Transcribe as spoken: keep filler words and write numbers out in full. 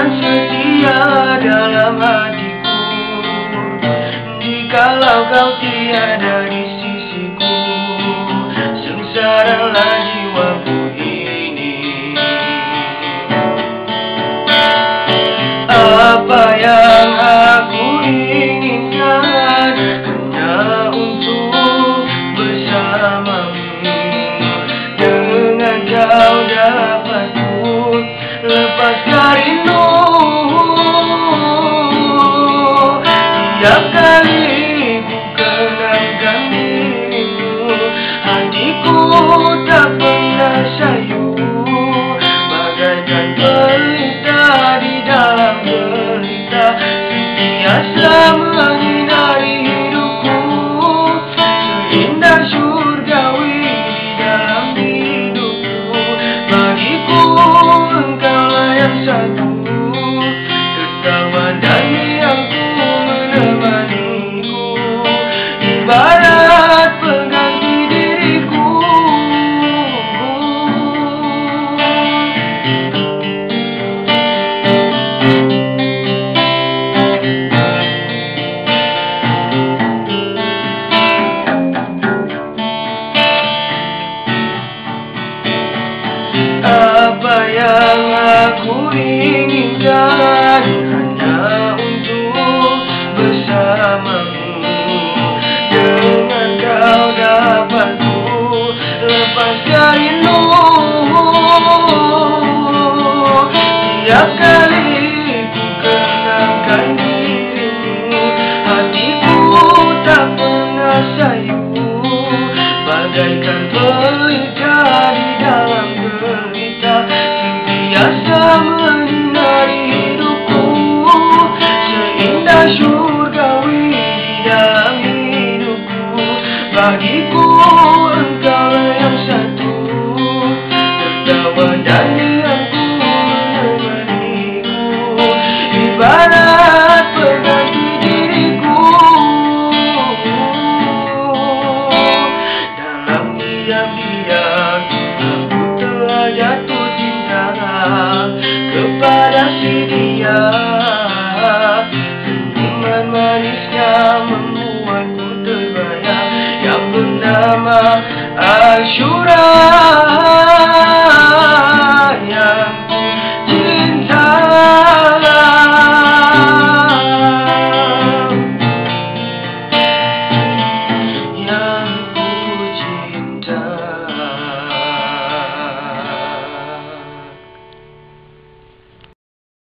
akan setia dalam hatiku. Jikalau kau tiada di sisiku, sengsaralah jiwaku ini. Apa yang aku inginkan hanya untuk bersamamu. Dengan kau dapat ku lepaskan rindu. Tiap kali ku kenangkan dirimu, hatiku tak pernah sayu. Bagaikan pelita di dalam gelita, sentiasa menyinari hidupku. Seindah surgawi di dalam hidupku, bagiku engkaulah yang satu. Tertawa dan riangku menemaniku, ibarat pengganti diriku. Apa yang aku inginkan hanya untuk bersamamu. Dengan kau dapat ku lepaskan rindu. Tiap kali ku kenangkan dirimu, hatiku tak pernah sayu. Bagaikan pelita di dalam gelita, sentiasa menyinari hidupku. Seindah surgawi di dalam hidupku, bagiku engkaulah yang satu. Tertawa dan riangku menemaniku, ibarat pengganti diriku. Dalam diam-diam aku telah jatuh cinta kepada si dia. Senyuman manisnya membuatku terbayang, yang bernama Asyuracover.